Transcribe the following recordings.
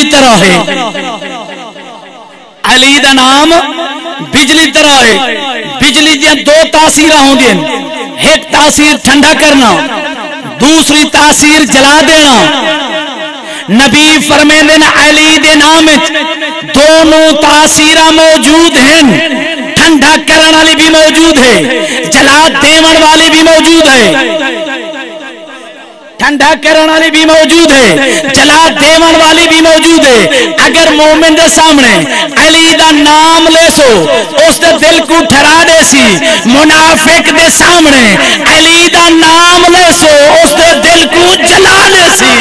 دی طرح ہے علی دا نام بجلی طرح ہے بجلی دیاں دو تاثیرہ ہوں دیں ایک تاثیر ٹھنڈا کرنا دوسری تاثیر جلا دینا نبی فرمیندے نا علی دے نام دونوں تاثیرہ موجود ہیں ٹھنڈا کرن والی بھی موجود ہے جلا دیون والی بھی موجود ہے ٹھنڈا کرن والی بھی موجود ہے جلا دیون والی بھی موجود ہے اگر مومن دے سامنے علی دا نام لے سو اس دے دل کو ٹھرا دے سی منافق دے سامنے علی دا نام لے سو اس دے دل کو جلا دے سی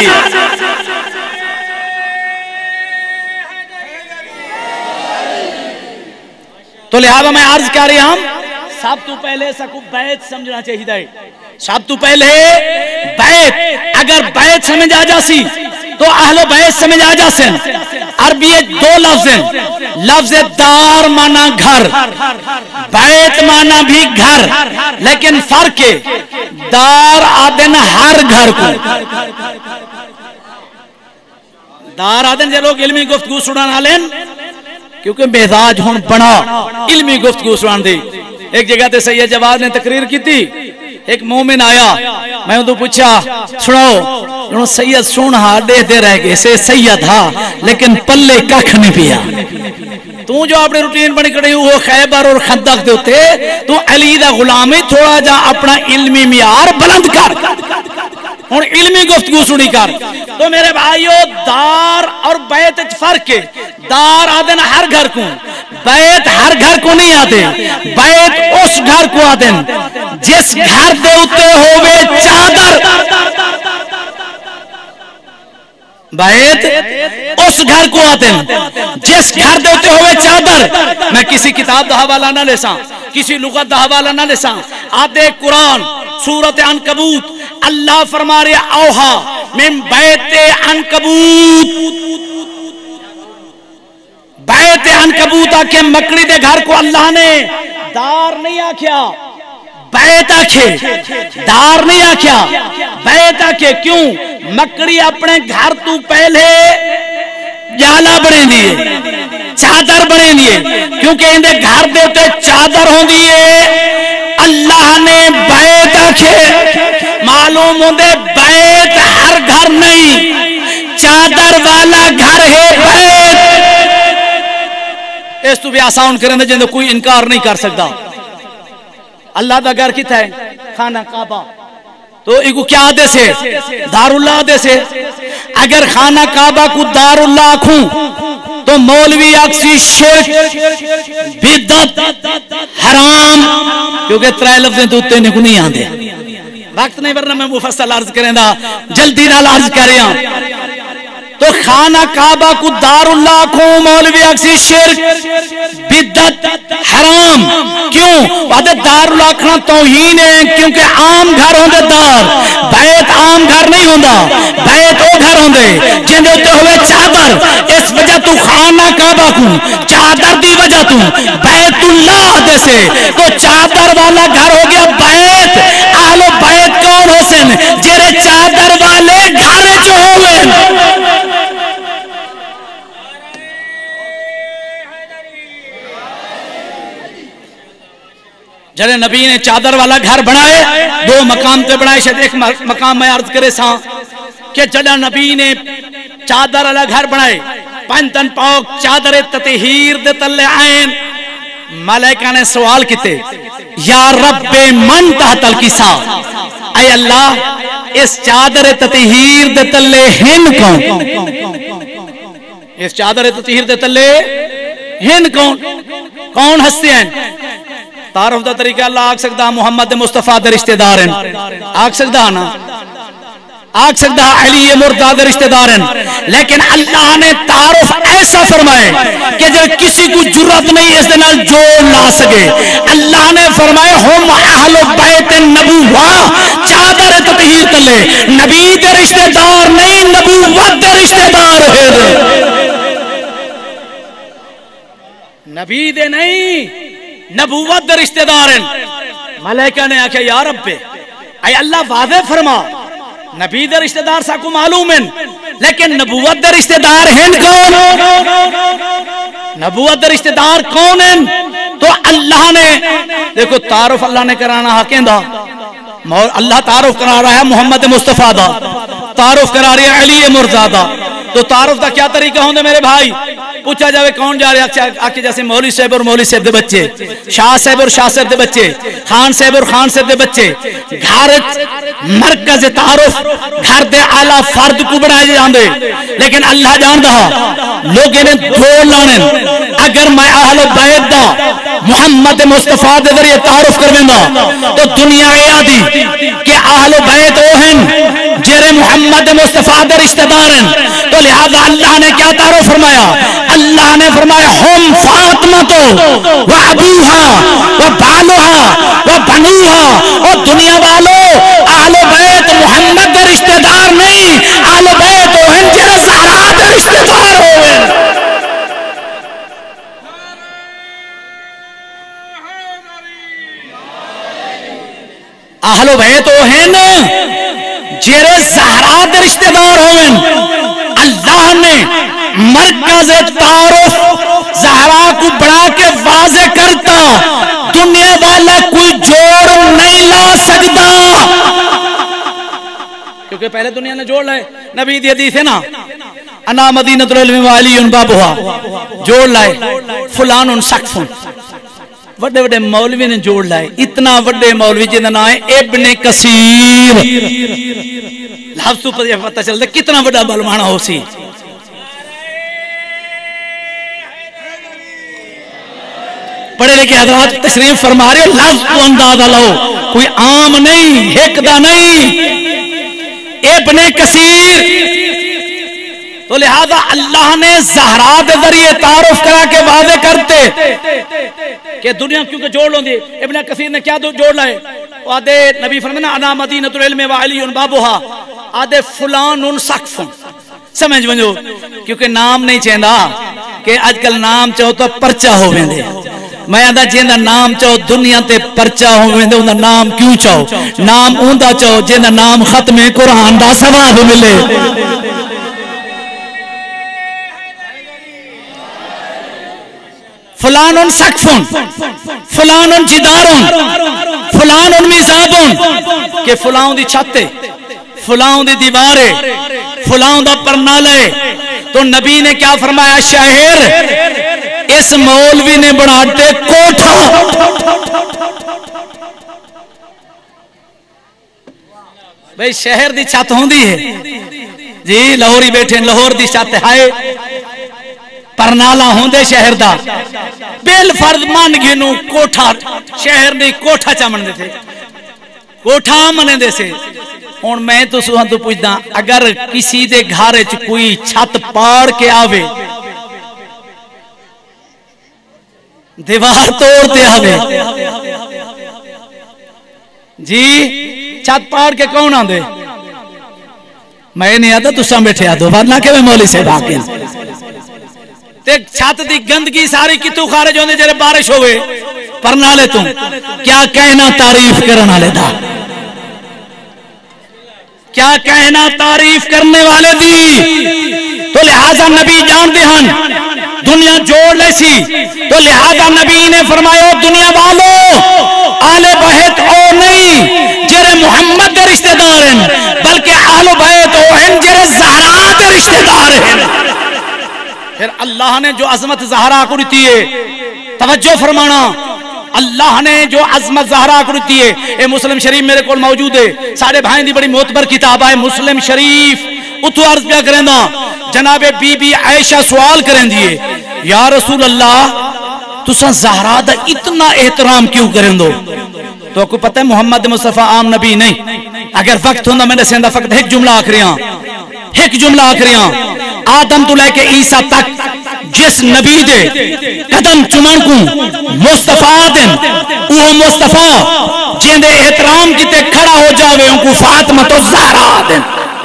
تو لہذا میں عرض کر رہی ہوں سب تو پہلے سکو بیت سمجھنا چاہیے سب تو پہلے بیت اگر بیت سمجھ آ جاسی تو اہل بیت سمجھ آ جاسن عربی دو لفظ ہیں لفظ دار مانا گھر بیت مانا بھی گھر لیکن فرق ہے دار آدن ہر گھر کو دار آدن جو لوگ علمی گفتگو سنانا لین کیونکہ مزاج ہون بنا علمی گفتگو سنان دی ایک جگہ تے سید جواد نے تقریر کی تھی ایک مومن آیا میں ان تو پوچھا سناؤ انہوں سید سونہا دے رہ گئے سے سید ہاں لیکن پلے ککھ نہیں پیا تو جو اپنے روٹین بنی کڑی وہ خیبر اور خندق دے ہوتے تو علی دا غلامی تھوڑا جا اپنا علمی معیار بلند کر اور علمی گفتگو سنی کر تو میرے بھائیو دار اور بیت فرق ہے دار آدن ہر گھر کو بیت ہر گھر کو نہیں آتے بیت اس گھر کو آدن جس گھر دے اتے ہوئے چادر بیت اس گھر کو آتے ہیں جس گھر دے اتے ہوئے چادر میں کسی کتاب دا حوالہ نہ لے ساں کسی لغت دا حوالہ نہ لے ساں آتے قرآن سورت عنکبوت اللہ فرما رہے اوہا من بیت عنکبوت بیت عنکبوت آکے مکڑی دے گھر کو اللہ نے دار نہیں آکھیا بیت آکھے دار نہیں آکھیا بیت آکھے کیوں مکڑی اپنے گھر تو پہلے جالا بنے دیئے چادر بنے دیئے کیونکہ اندے گھر دیتے چادر ہوں دیئے اللہ نے بیت آکھے معلوم ہوں دے بیت ہر گھر نہیں چادر والا گھر ہے بیت اس تو بھی آسان کریں دے جن کوئی انکار نہیں کر سکتا اللہ دا گھر کتا ہے خانہ کعبہ تو ایگو کیا آدھے سے دار اللہ آدھے سے اگر خانہ کعبہ کو دار اللہ آکھوں تو مولوی اکسی شرک بدعت حرام کیونکہ ترائے لفظیں تو اتنے کو نہیں آندے وقت نہیں ورنہ میں مفصل عرض کریں دا جلدی نال عرض کریں تو خانہ کعبہ کو دار اللہ کو مولوی اکسی شرک بدعت حرام کیوں وعدہ دار اللہ کھنا توہین ہے کیونکہ عام گھر ہوں دے دار بیت عام گھر نہیں ہوں دا بیت او گھر ہوں دے جن دیتے ہوئے چادر اس وجہ تو خانہ کعبہ کو چادر دی وجہ تو بیت اللہ دے سے تو چادر والا گھر ہو گیا بیت اہل بیت کون حسن جیرے چادر والے گھر جو ہوئے جڑے نبی نے چادر والا گھر بنائے دو مقام تے بنائے شاید ایک مقام میں عرض کرے ساں کہ جڑا نبی نے چادر والا گھر بنائے پنتن پاک چادر تطہیر دے تلے آئین ملائکہ نے سوال کیتے یا رب من تحت الکسا اے اللہ اس چادر تطہیر دے تلے ہن کون اس چادر تطہیر دے تلے ہن کون ہستے ہیں تعارف دا طریقہ اللہ آگ سکتا محمد مصطفیٰ دے رشتہ دار ہیں آگ سکتا نا آگ سکتا علی مرتضی دے رشتہ دار ہیں لیکن اللہ نے تعارف ایسا فرمائے کہ جب کسی کو جرات نہیں اس دنال جوڑ لا سکے اللہ نے فرمائے ہم اہل بیت نبوہ چادر تطہیر تلے نبی دے رشتہ دار نہیں نبوت دے رشتہ دار ہے نبی دے نہیں نبوت در رشتہ دار ہیں ملائکہ نے آکھا یا رب اے اللہ واضح فرما نبی در رشتہ دار سا کو معلوم ہیں لیکن نبوت دے رشتہ دار ہیں کون؟ نبوت دے رشتہ دار کون ہیں؟ تو اللہ نے دیکھو تعارف اللہ نے کرانا حقیں دا، اللہ تعارف کرا رہا ہے محمد مصطفیٰ دا، تعارف کرا رہی ہے علی مرزا دا. تو تعارف دا کیا طریقہ ہوندے میرے بھائی؟ پوچھا جاوے کون جا رہے آکے جیسے مولوی صاحب اور مولوی صاحب دے بچے، شاہ صاحب اور شاہ صاحب دے بچے، خان صاحب اور خان صاحب دے بچے، گھر مرکز تعارف گھر دے اعلی فرد کو بنائے جاندے. لیکن اللہ جان دا لوگ انہیں دور لانے اگر میں اہل بیت دا محمد مصطفیٰ دے ذریعے تعارف کرویں دا تو دنیا اے آدھی کہ اہل بیت او ہیں جرے محمد مصطفیٰ دے رشتہ دار ہیں. تو لہذا اللہ نے کیا تعارف فرمایا؟ اللہ نے فرمایا ہم فاطمہ تو و ابوہا و بالوہا و بنوہا. اور دنیا والوں اہل بیت محمد دے رشتہ دار نہیں، اہل بیت او ہیں جرے زہرا دے رشتہ دار ہوئے. اہل بیت او ہیں جرے زہرا دے رشتہ دار ہوئے. اللہ نے مرکز تعارف زہرا کو بڑھا کے واضح کرتا، دنیا والا کوئی جوڑ نہیں لا سکتا، کیونکہ پہلے دنیا نے جوڑ لائے. نبی دی حدیث ہے نا، انا مدینۃ العلم وعلی بابھا، جوڑ لائے فلان سقف. وڈے وڈے مولوی نے جوڑ لائے، اتنا وڈے مولوی جنہا نام ہے ابن کثیر. لفظ تو پتہ چلتا کتنا وڈا بلوانا ہو سی. پڑھے لکھے حضرات تشریف فرما رہے، لفظ تو اندازہ لو، کوئی عام نہیں، ہکدا نہیں، ابن کثیر. تو لہذا اللہ نے زہرا دے ذریعے تعارف کرا کے واضح کرتے کہ دنیا کیونکہ جوڑ لوں دی. ابن کثیر نے کیا جوڑ لائے؟ آدھے نبی فرمانا انا مدینۃ العلم وعلی بابھا، آدھے فلان سقف. سمجھ بنجو کیونکہ نام نہیں چاہتا کہ آج کل نام چاہو تو پرچہ ہو ویندے. میں آدھا جیندہ نام چاہو دنیا تے پرچہ ہو ویندے، انہا نام کیوں چاہو؟ نام اوندا چاہو جیندہ نام ختم قرآن دا ثواب ملے. فلان سقف، فلان جدار، فلان میزاب، کہ فلان دی چھتے، فلان دی دیوارے، فلان دا پرنالے. تو نبی نے کیا فرمایا؟ شہر اس مولوی نے بناتے کوٹھا. بھئی شہر دی چھت ہوں دی ہے جی، لاہوری بیٹھے لاہور دی چھت ہے، پرنالا ہوں دے شہر دا، بیل فرد مان گینو کوٹھا شہر نہیں کوٹھا چامن دے تھے، کوٹھا منے دے سے. اور میں تو سوہاں تو پوچھتا اگر کسی دے گھارے چ کوئی چھت پاڑ کے آوے، دیوار توڑتے آوے جی، چھت پاڑ کے کون آن دے؟ میں نہیں آتا تو سام بیٹھے آدھو ورنہ کہ میں مولی سے باقی تے چھت دی گندگی ساری کتوں خارج ہوندے جرے بارش ہوئے پرنالے تم کیا کہنا تعریف کرنا لے دا، کیا کہنا تعریف کرنے والے دی. تو لہذا نبی جان دے ہن دنیا جوڑ لے سی. تو لہذا نبی نے فرمایا دنیا والو آل بیت او نہیں جرے محمد دے رشتہ دار ہیں، بلکہ آل بیت او ہیں جرے زہرا دے رشتہ دار ہیں. پھر اللہ نے جو عظمت زہرا کو دیتی ہے، توجہ فرمانا، اللہ نے جو عظمت زہرا کو دیتی ہے. اے مسلم شریف میرے کول موجود ہے، سارے بھائیں دی بڑی معتبر کتاب ہے مسلم شریف. اتو عرض کیا کریں دا، جناب بی بی عائشہ سوال کریں دیئے، یا رسول اللہ تساں زہرا دا اتنا احترام کیوں کریں دو؟ تو کو پتہ ہے محمد مصطفیٰ عام نبی نہیں. اگر وقت ہوندہ میں نے سیندہ فقط ایک جملہ آکریاں، ایک جملہ آکریاں، آدم تو لے کے عیسیٰ تک جس نبی دے قدم چمن کو مصطفیٰ دن وہ مصطفیٰ جن دے احترام کی تے کھڑا ہو جاوے ان کو فاطمہ تو زہرا دن.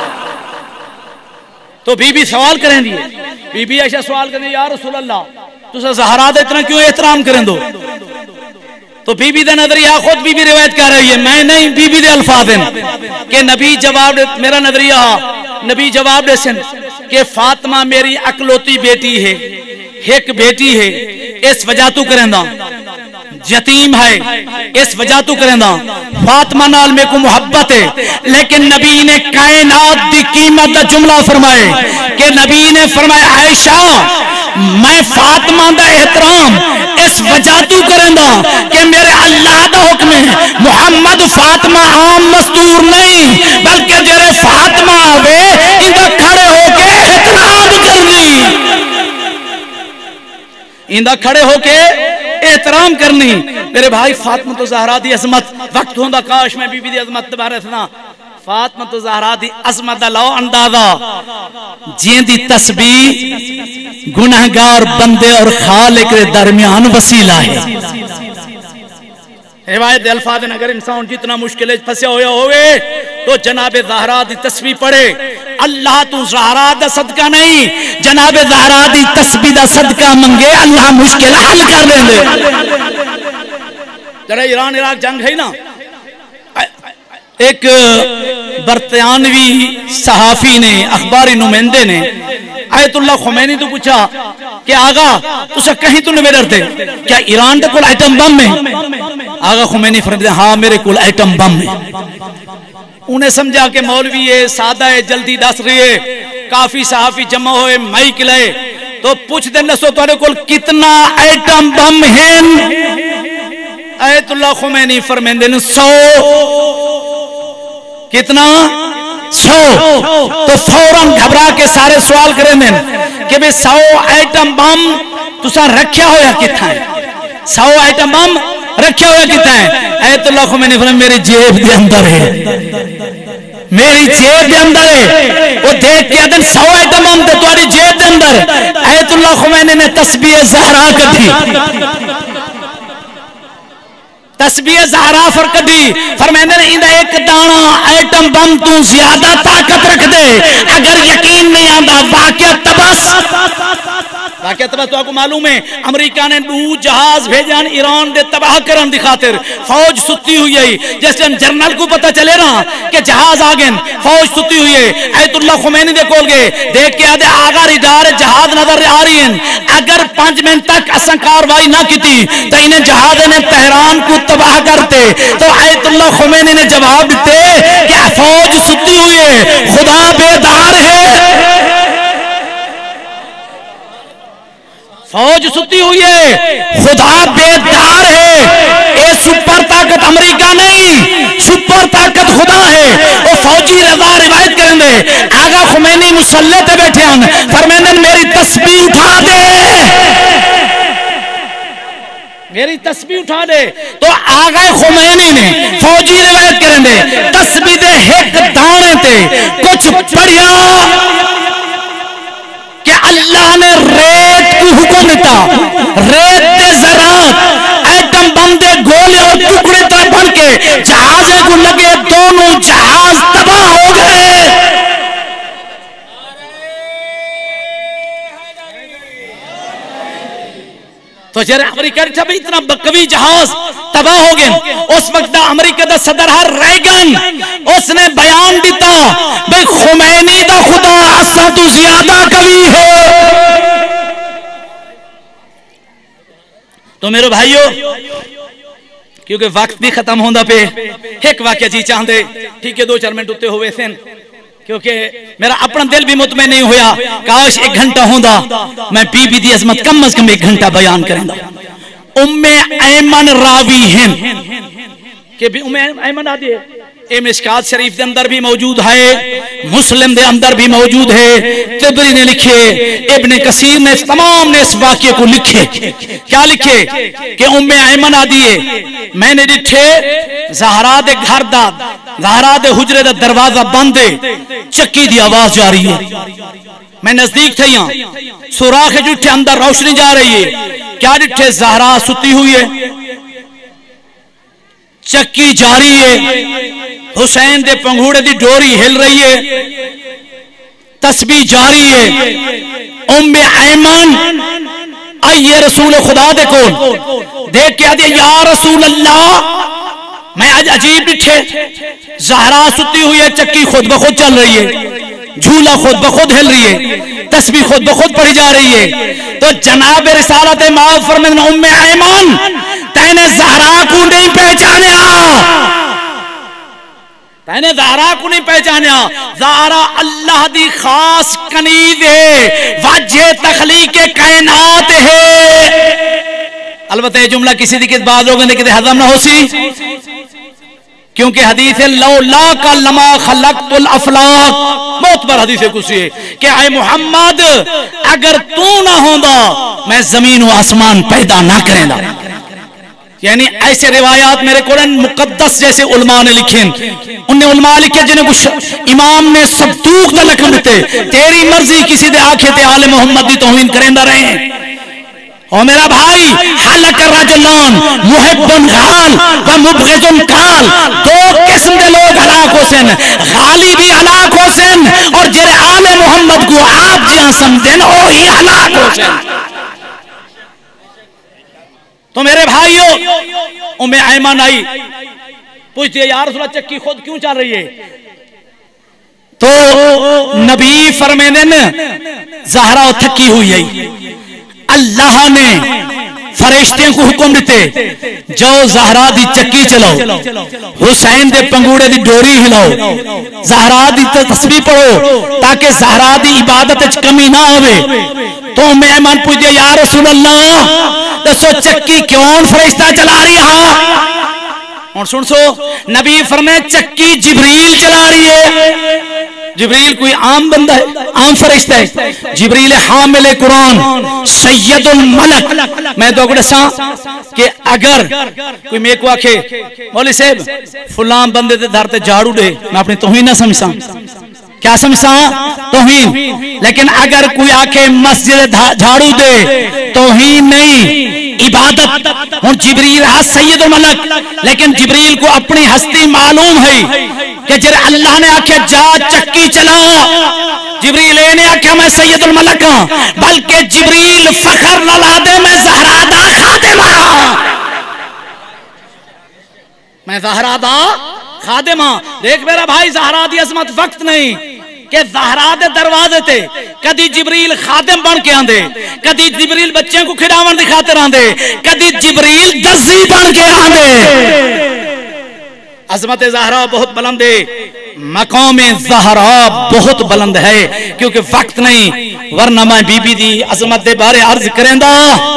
تو بی بی سوال کریں دیئے، بی بی عائشہ سوال کریں یا رسول اللہ تو زہرا دے اتنا کیوں احترام کریں دو؟ تو بی بی دے نظریہ خود بی بی روایت کر رہی ہے، میں نہیں بی بی دے الفاظ ہیں کہ نبی جواب دے، میرا نظریہ نبی جواب دے سن کہ فاطمہ میری اکلوتی بیٹی ہے، ایک بیٹی ہے، اس وجہ تو کریں دا یتیم ہے، اس وجہ تو کریں دا فاطمہ نال میں کو محبت ہے. لیکن نبی نے کائنات دی قیمت دا جملہ فرمائے کہ نبی نے فرمایا عائشہ میں فاطمہ دا احترام اس وجہ تو کریں دا کہ میرے اللہ دا حکم ہے محمد فاطمہ عام مستور نہیں بلکہ جرے فاطمہ آوے اندہ کھڑے ہو کے احترام کرنی، اندہ کھڑے ہو کے احترام کرنی. میرے بھائی فاطمہ تو زہرا دی عظمت وقت ہوندا کاش میں بی بی دی عظمت بارے سنا. فاطمہ تو زہرا دی عظمت دا لو اندازہ جین دی تسبیح گناہگار بندے اور خالق کے درمیان وسیلہ ہے. روایت دے الفاظ اگر انسان جتنا مشکل ہے پھنسے ہویا ہوئے تو جناب زہرا دی تسبیح پڑھے. اللہ تو زہرا دا صدقہ نہیں جناب زہرا دی تسبیح دا صدقہ منگے اللہ مشکل حل کر دیں دے. ذرا ایران عراق جنگ ہے نا، ایک برطانوی صحافی نے اخباری نمائندے نے آیت اللہ خمینی تو پوچھا کہ آغا تسا کہیں تو نہیں ڈرتے کیا ایران دے کول ایٹم بم میں؟ آغا خمینی فرماتے ہاں میرے کول ایٹم بم میں. انہیں سمجھا کہ مولوی ہے سادہ ہے جلدی دس رہی ہے. کافی صحافی جمع ہوئے مائک لائے تو پوچھ دے نسو تمہارے کول کتنا ایٹم بم ہیں؟ آیت اللہ خمینی فرماتے ہیں 100. کتنا؟ 100. تو فوراں گھبرا کے سارے سوال کریں دیں کہ بے 100 ایٹم بم تسا رکھیا ہویا کتنا ہے؟ 100 ایٹم بم رکھیا ہویا کتنا ہے؟ آیت اللہ خمینی فرماتے میری جیب دے اندر ہے، میری جیب دے اندر ہے. وہ دیکھ کے دن 100 ایٹم بم تے تمہاری جیب دے اندر. آیت اللہ خمینی نے تسبیح زہرا کٹھی، تسبیح زہرا فرقدی فرمائندے نے اندہ ایک دانا ایٹم بم تو زیادہ طاقت رکھ دے. اگر یقین نہیں آندہ واقعہ تبس، واقعہ تبس تو آپ کو معلوم ہے امریکہ نے 2 جہاز بھیجان ایران دے تباہ کرن دی خاطر. فوج ستی ہوئی ہے جس ٹائم جرنل کو پتہ چلے نا کہ جہاز آگئن فوج ستی ہوئی ہے. آیت اللہ خمینی دے کول گئے دیکھ کے آدھے آگا ریڈار جہاز نظر آ رہی ہیں. اگر 5 منٹ تک اساں کاروائی نہ کیتی تو انہیں جہاز نے تہران کو تباہ کرتے. تو آیت اللہ خمینی نے جواب دیتے کہ فوج ستی ہوئی ہے خدا بیدار ہے، فوج ستی ہوئی ہے خدا بیدار ہے. اے سپر طاقت امریکہ نہیں، سپر طاقت خدا ہے. وہ فوجی رضا روایت کریں دے آغا خمینی مسلح تے بیٹھے ہیں فرمائندے میری تسبیح اٹھا دے، میری تسبیح اٹھا دے. تو آغا خمینی نے فوجی روایت کریں دے تسبیح دے ایک دانے تے کچھ پڑھیا کہ اللہ نے ریت کو حکم دیتا، ریت دے ذرات ایٹم بم دے گولے اور ٹکڑے طرح بن کے جہازے کو لگے، دونوں جہاز تباہ ہو گئے. تو جرے امریکہ نے بھی اتنا بقوی جہاز تباہ ہو گئے. اس وقت دا امریکہ دا صدر ریگن اس نے بیان دیتا بے خمینی دا خدا اساں تو زیادہ قوی ہے. تو میرے بھائیو کیونکہ وقت بھی ختم ہوندا پہ ایک واقعہ جی چاہندے ٹھیک ہے 2-4 منٹ اتے ہوئے تھے کیونکہ میرا اپنا دل بھی مطمئن نہیں ہویا. کاش 1 گھنٹہ ہوندا میں بی بی دی عظمت کم از کم 1 گھنٹہ بیان کریں دا. ام ایمن راوی ہیں کہ ام ایمن آدھی ہے اے مشکات شریف دے اندر بھی موجود ہے، مسلم دے اندر بھی موجود ہے. تبری نے لکھے، ابن کثیر نے تمام نے اس واقعے کو لکھے. کیا لکھے کہ ام ایمن آدھی ہے میں نے ڈٹھے زہرا دے گھر دا زہرا دے حجرے دا دروازہ بند ہے، چکی دی آواز جا رہی ہے. میں نزدیک تھا یہاں سوراخ جٹھے اندر روشنی جا رہی ہے. کیا ڈٹھے زہرا ستی ہوئی ہے، چکی جاری ہے، حسین دے پنگھوڑے دی ڈوری ہل رہی ہے، تسبیح جاری ہے. ام ایمن آئیے رسول خدا دے کول دیکھ کے آدھے یا رسول اللہ میں آج عجیب ڈٹھے زہرا ستی ہوئی ہے، چکی خود بخود چل رہی ہے. جھولا خود بخود ہل رہی ہے، تسبیح خود بخود پڑھی جا رہی ہے، تو جناب رسالت مآب فرمائیں ام ایمان تینے زہرا کو نہیں پہچانیا، تینے زہرا کو نہیں پہچانیا، زہرا اللہ دی خاص کنیز ہے، وجہ تخلیق کائنات ہے۔ البتہ یہ جملہ کسی دی کس بعض لوگوں نے کہتے ہضم نہ ہو سی، کیونکہ حدیث لولا کا لما خلقت الافلاق، بہت بار حدیث کسی ہے کہ اے محمد اگر تو نہ ہوندا میں زمین و آسمان پیدا نہ کریں دا، یعنی ایسے روایات میرے قرآن مقدس جیسے علماء نے لکھیں، انہیں علماء لکھے جنہیں کچھ امام نے صدوق نہ لکھن دیتے، تیری مرضی کسی دے آنکھیں تے آل محمد دی توہین کریں دا رہے ہیں۔ اور میرا بھائی حلق الرجلان محب غال و مبغض قال، دو قسم دے لوگ ہلاک ہو سن، غالی بھی ہلاک ہو سن اور جرے آل محمد کو آپ جہاں سمجھن وہی ہلاک ہو سن۔ تو میرے بھائیو ام ایمان آئی پوچھتی ہے یا رسول اللہ چکی خود کیوں چل رہی ہے؟ تو نبی فرمینے زہرا تھکی ہوئی ہے، اللہ نے فرشتے کو حکم دیتے جو زہرا دی چکی چلاؤ، حسین دے پنگوڑے دی ڈوری ہلاؤ، زہرا دی تسبیح پڑھو تاکہ زہرا دی عبادت کمی نہ ہوئے۔ تو ام ایمان پوچھتے یا رسول اللہ دسو چکی کیوں فرشتہ چلا رہی ہے؟ اور سن سو نبی فرمائے چکی جبریل چلا رہی ہے۔ جبریل کوئی عام بندہ ہے، عام فرشتہ ہے، جبریل حامل قرآن سید الملک۔ میں تو اگر سا کہ اگر کوئی میں کو آکھے مولی صاحب فلان بندے دے دھارتے جھاڑو دے، میں اپنی توہین نہ سمجھا، کیا سمجھا؟ توہین۔ لیکن اگر کوئی آکھے مسجد جھاڑو دے، توہین نہیں، عبادت۔ ہوں جبریل ہے سید الملک، لیکن جبریل کو اپنی ہستی معلوم ہے کہ جب اللہ نے آکھے جا چکی چلا، جبریل نے آکھے میں سید الملک ہوں، بلکہ جبریل فخر نہ دے میں زہرا دا خادم ہوں، میں زہرا دا خادم ہوں۔ دیکھ میرا بھائی زہرا دی عظمت وقت نہیں کہ زہرا دے دروازے تے کدی جبریل خادم بن کے آندے، کدی جبریل بچوں کو کھڑاون دی خاطر آندے، کدی جبریل درزی بن کے آندے۔ عظمت زہرا بہت بلند ہے، مقام زہرا بہت بلند ہے، کیونکہ وقت نہیں ورنہ میں بی بی دی عظمت دے بارے عرض کریں دا،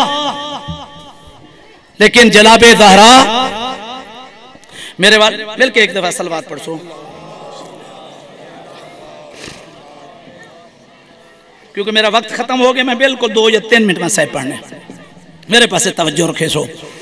لیکن جناب زہرا میرے مل کے ایک دفعہ صلوات پڑھ سو، کیونکہ میرا وقت ختم ہو گیا، میں بالکل 2 یا 3 منٹ میں صاحب پڑھنے، میرے پاس توجہ رکھے سو۔